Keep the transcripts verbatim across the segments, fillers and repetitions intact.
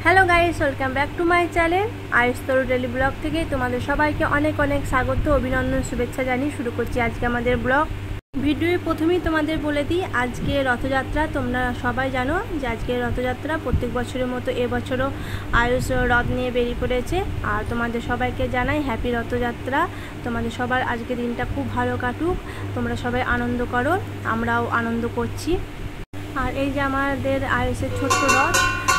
Hello guys, welcome back to my channel Ayush Taru daily vlog থেকে তোমাদের সবাইকে অনেক অনেক স্বাগত, অভিনন্দন, শুভেচ্ছা জানিয়ে শুরু করছি আজকে আমাদের ব্লগ ভিডিওর প্রথমেই তোমাদের বলে দিই আজকে রথযাত্রা। তোমরা সবাই জানো যে আজকে রথযাত্রা। প্রত্যেক বছরের মতো এবছরও আয়ুষ রথ নিয়ে বেরিয়ে পড়েছে। আর তোমাদের সবাইকে জানাই হ্যাপি রথযাত্রা। তোমাদের সবার আজকে দিনটা খুব ভালো কাটুক, তোমরা সবাই আনন্দ করো, আমরাও আনন্দ করছি। আর এই যে আমাদের আয়ুষের ছোট্ট রথ,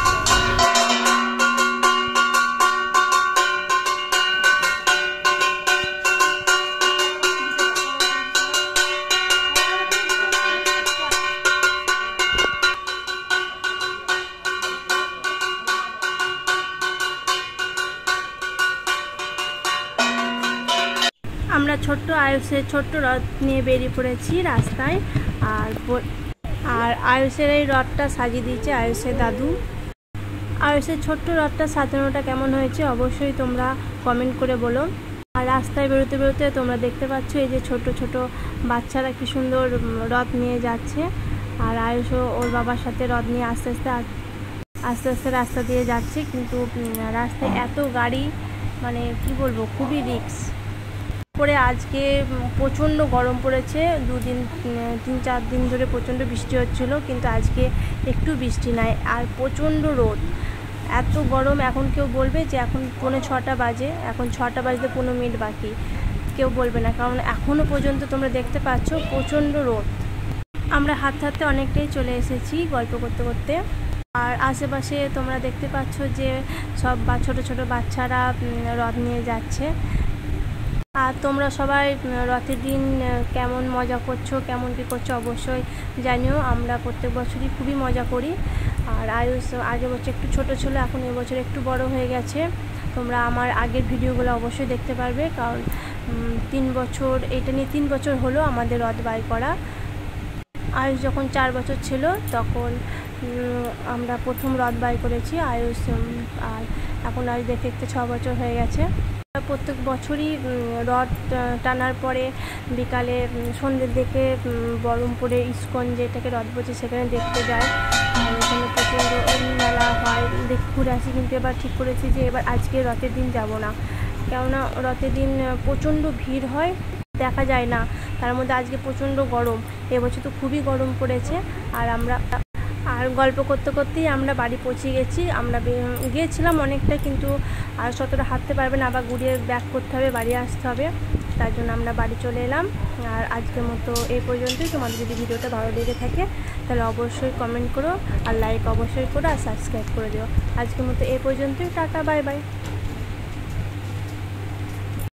আমরা ছোট্ট আয়ুষের ছোট্ট রথ নিয়ে বেরিয়ে পড়েছি রাস্তায়। আর আর আয়ুষের এই রথটা সাজিয়ে দিয়েছে আয়ুষের দাদু। আয়ুষের ছোট্ট রথটা সাজানোটা কেমন হয়েছে অবশ্যই তোমরা কমেন্ট করে বলো। আর রাস্তায় বেরোতে বেরোতে তোমরা দেখতে পাচ্ছ এই যে ছোট ছোট বাচ্চারা কি সুন্দর রথ নিয়ে যাচ্ছে। আর আয়ুষও ওর বাবার সাথে রথ নিয়ে আস্তে আস্তে আস্তে আস্তে রাস্তা দিয়ে যাচ্ছে, কিন্তু রাস্তায় এত গাড়ি, মানে কি বলবো, খুবই রিস্ক করে। আজকে প্রচণ্ড গরম পড়েছে, দুদিন তিন চার দিন ধরে প্রচণ্ড বৃষ্টি হচ্ছিল, কিন্তু আজকে একটু বৃষ্টি নাই। আর প্রচণ্ড রোদ, এত গরম। এখন কেউ বলবে যে এখন পৌনে ছটা বাজে, এখন ছটা বাজতে পনেরো মিনিট বাকি, কেউ বলবে না, কারণ এখনও পর্যন্ত তোমরা দেখতে পাচ্ছ প্রচণ্ড রোদ। আমরা হাঁটতে হাঁটতে অনেকটাই চলে এসেছি গল্প করতে করতে। আর আশেপাশে তোমরা দেখতে পাচ্ছ যে সব বা ছোটো ছোটো বাচ্চারা রথ নিয়ে যাচ্ছে। আর তোমরা সবাই রথের দিন কেমন মজা করছো, কেমন কী করছো অবশ্যই জানিও। আমরা প্রত্যেক বছরই খুবই মজা করি। আর আয়ুষ আগের বছর একটু ছোট ছিল, এখন এবছর একটু বড় হয়ে গেছে। তোমরা আমার আগের ভিডিওগুলো অবশ্যই দেখতে পারবে, কারণ তিন বছর এটা নিয়ে তিন বছর হলো আমাদের রথ বাই করা। আয়ুষ যখন চার বছর ছিল তখন আমরা প্রথম রথ বাই করেছি আয়ুষ। আর এখন আয়ুষ দেখে দেখতে ছ বছর হয়ে গেছে। প্রত্যেক বছরই রথ টানার পরে বিকালে সন্ধ্যের দিকে বহরমপুরে ইস্কন যেটাকে রথ বলছে সেখানে দেখতে যায়। আর এখানে প্রচণ্ড মেলা হয়, দেখে ঘুরে আসি। কিন্তু এবার ঠিক করেছি যে এবার আজকে রথের দিন যাব না, কেননা রথের দিন প্রচণ্ড ভিড় হয়, দেখা যায় না। তার মধ্যে আজকে প্রচণ্ড গরম, এবছর তো খুবই গরম পড়েছে। আর আমরা আর গল্প করতে করতেই আমরা বাড়ি পৌঁছে গেছি। আমরা গিয়েছিলাম অনেকটা, কিন্তু আর শতটা হাঁটতে পারবে না, আবার ঘুরিয়ে ব্যাক করতে হবে, বাড়ি আসতে হবে। তার জন্য আমরা বাড়ি চলে এলাম। আর আজকের মতো এই পর্যন্তই। তোমাদের যদি ভিডিওটা ভালো লেগে থাকে তাহলে অবশ্যই কমেন্ট করো, আর লাইক অবশ্যই করো, আর সাবস্ক্রাইব করে দিও। আজকের মতো এই পর্যন্তই। Tata, bye by.